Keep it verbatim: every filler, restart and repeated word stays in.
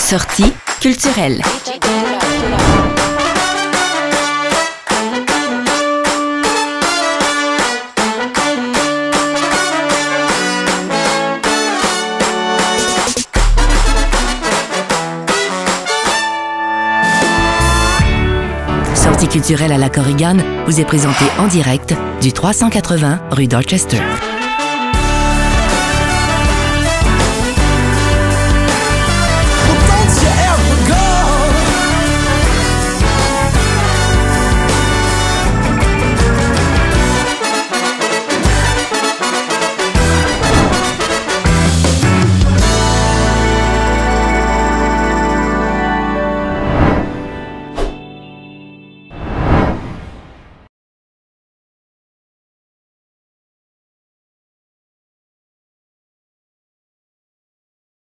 Sortie culturelle. Sortie culturelle à la Korrigan vous est présentée en direct du trois cent quatre-vingts rue Dorchester.